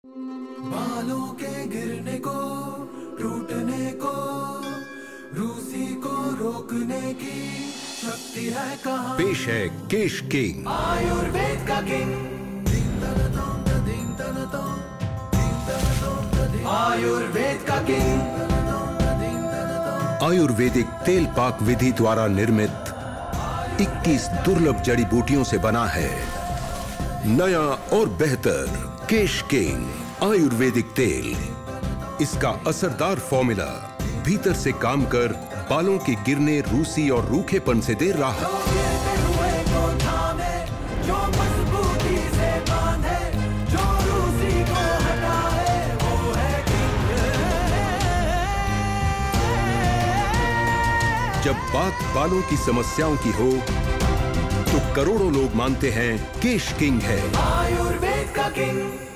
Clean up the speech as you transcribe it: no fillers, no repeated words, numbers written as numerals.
बालों के गिरने को, टूटने को, रूसी को रोकने की शक्ति है कहाँ? पेश है केश किंग, आयुर्वेद का किंग। आयुर्वेद का किंग। आयुर्वेदिक तेल पाक विधि द्वारा निर्मित 21 दुर्लभ जड़ी बूटियों से बना है नया और बेहतर केश किंग आयुर्वेदिक तेल। इसका असरदार फॉर्मूला भीतर से काम कर बालों के गिरने, रूसी और रूखेपन से दे राहत। जब बात बालों की समस्याओं की हो तो करोड़ों लोग मानते हैं केश किंग है आयुर्वेद का किंग।